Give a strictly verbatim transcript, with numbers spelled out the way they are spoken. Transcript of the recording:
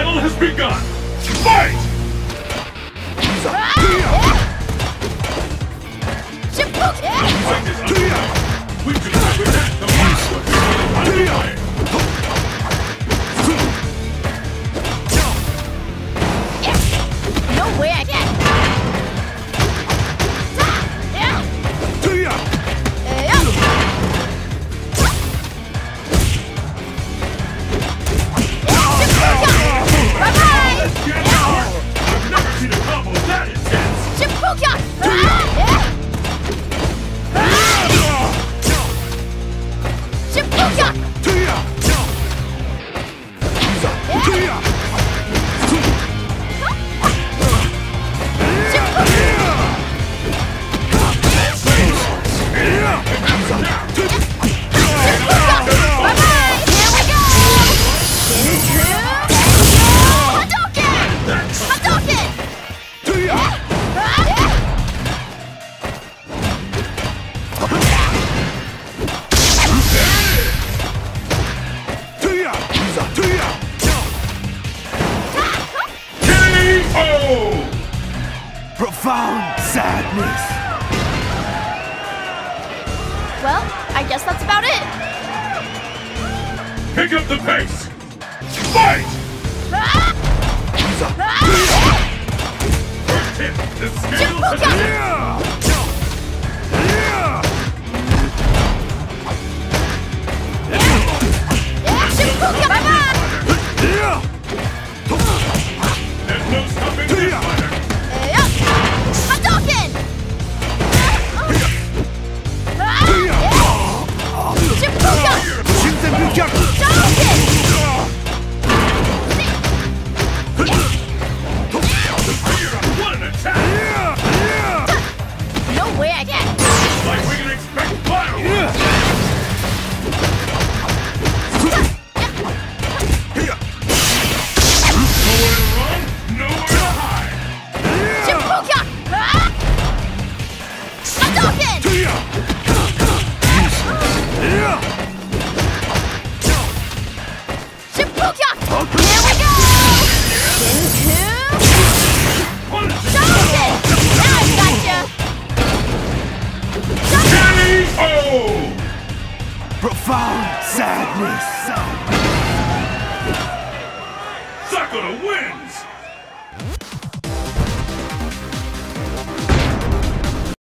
battle has begun! Fight! Fight is underway! We can represent the master underway! No way I can! Profound sadness. Well, I guess that's about it. Pick up the pace! Fight! First hit, the scale has There's no stopping this fighter! What an attack! No way I can! Like we can expect fireworks! Nowhere to run, nowhere to hide! Hadouken! Shippuden! Here we go! Into... Hadouken! Now I've got you! K O! Profound sadness. Sakura wins!